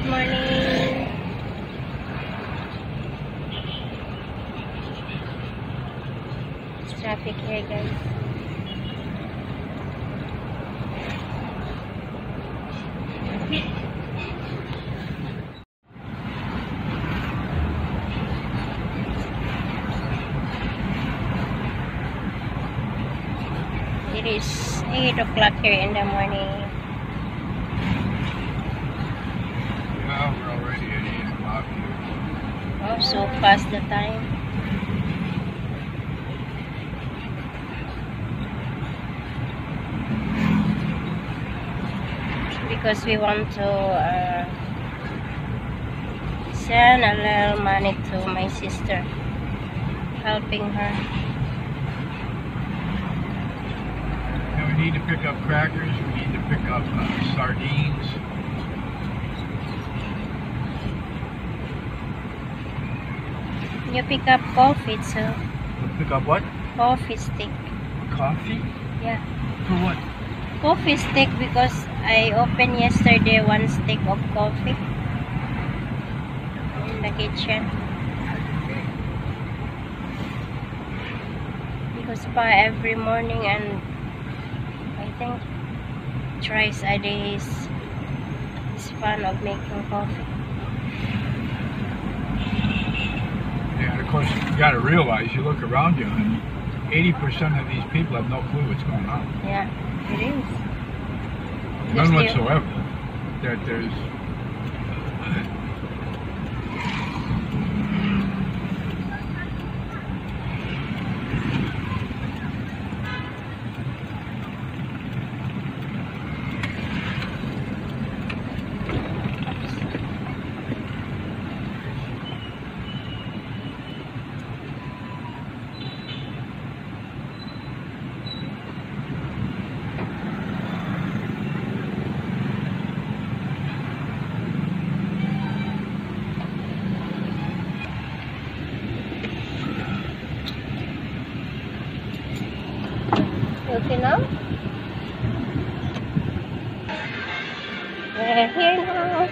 morning. It's traffic here, guys. It is 8 o'clock here in the morning. Yeah, we're already at 8 o'clock here. Oh, so fast the time. Because we want to send a little money to my sister, helping her. And we need to pick up crackers, we need to pick up sardines. You pick up coffee too. Pick up what? Coffee stick. Coffee? Yeah. For what? Coffee stick because I opened yesterday one stick of coffee in the kitchen. Because pa every morning and I think thrice a day is fun of making coffee. Yeah, and of course you got to realize, you look around you and 80% of these people have no clue what's going on. Yeah, it is. None whatsoever. That there's okay now? We're here now.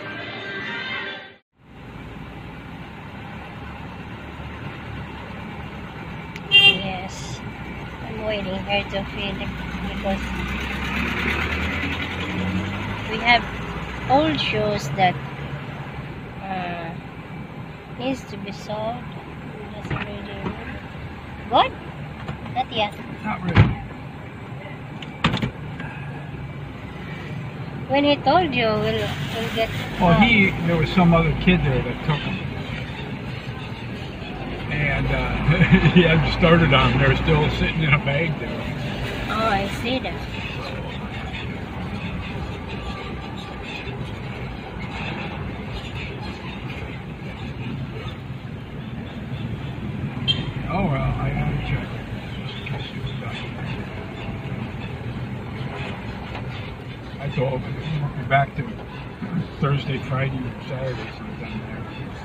Yes, I'm waiting here to fill it because we have old shoes that needs to be sold. That's really good. Not yet. not really. When he told you, we'll get. Well, there was some other kid there that took them. And he hadn't started on them. They were still sitting in a bag there. Oh, I see that. Oh, well, I gotta check. Just in case she was done. I told him we'll be back to Thursday, Friday, or Saturday sometime there.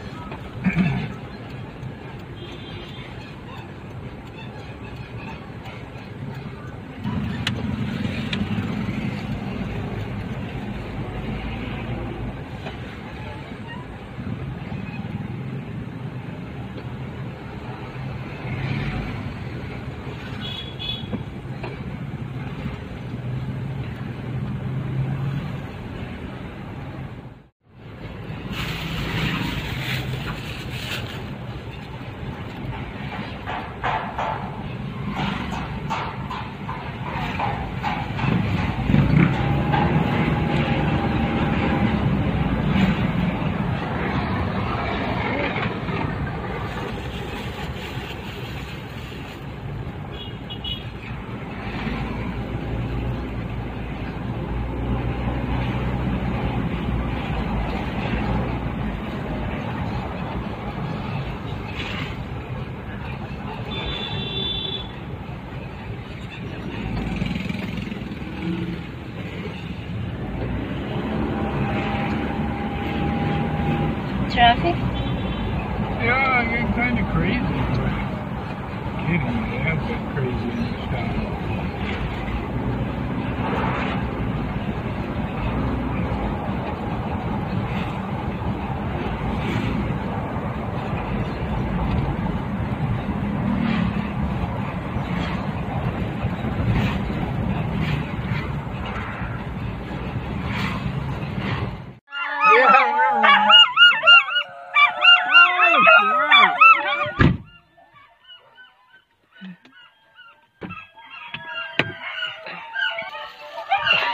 Traffic? Yeah, I get kind of crazy. Kidding me, they have been crazy in this town.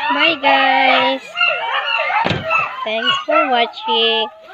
Bye guys. Thanks for watching.